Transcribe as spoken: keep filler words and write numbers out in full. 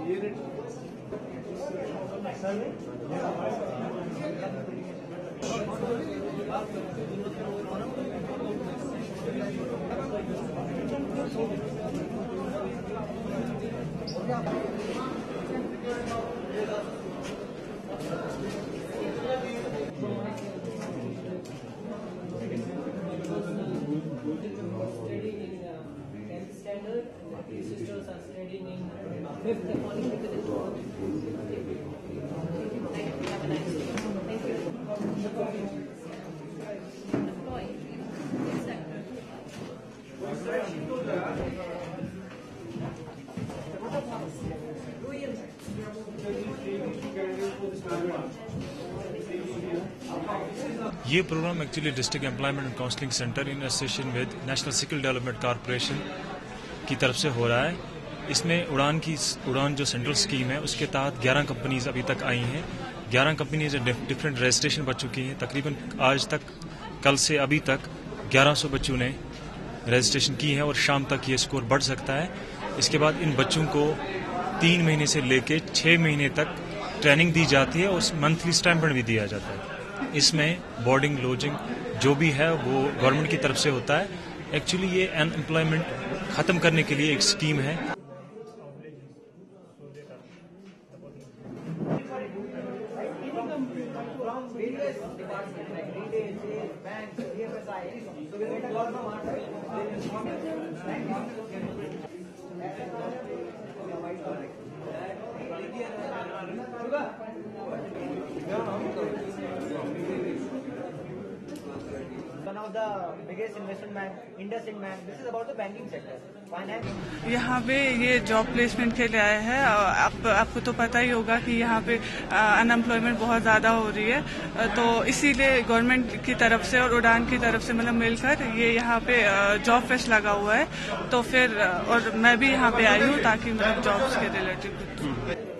Standard, and the three sisters are studying in fifth according to the report. Thank you. Have a nice day. Thank you. ये programme actually district employment and counselling centre in association with national skill development corporation की तरफ से हो रहा है। इसमें उड़ान की उड़ान जो सेंट्रल स्कीम है उसके तहत ग्यारह कंपनीज अभी तक आई हैं। ग्यारह कंपनीज डिफरेंट रजिस्ट्रेशन बच चुकी हैं। तकरीबन आज तक कल से अभी तक ग्यारह सौ बच्चों ने रजिस्ट्रेशन की है और शाम तक ये स्कोर बढ़ सकता है। इसके बाद इन बच्चों को तीन महीने से लेकर छः महीने तक ट्रेनिंग दी जाती है और मंथली स्टाइपेंड भी दिया जाता है। इसमें बोर्डिंग लॉजिंग जो भी है वो गवर्नमेंट की तरफ से होता है। एक्चुअली ये अनएम्प्लॉयमेंट खत्म करने के लिए एक स्कीम है। One of the biggest investment bank, IndusInd Bank. This is about the banking sector. Finance. यहाँ पे ये जॉब प्लेसमेंट के लिए आए हैं। आप, आपको तो पता ही होगा कि यहाँ पे अनएम्प्लॉयमेंट बहुत ज़्यादा हो रही है, तो इसीलिए गवर्नमेंट की तरफ से और उड़ान की तरफ से मतलब मिलकर ये यहाँ पे जॉब फेस्ट लगा हुआ है। तो फिर और मैं भी यहाँ पे आई हूँ ताकि मतलब जॉब्स के रिलेटेड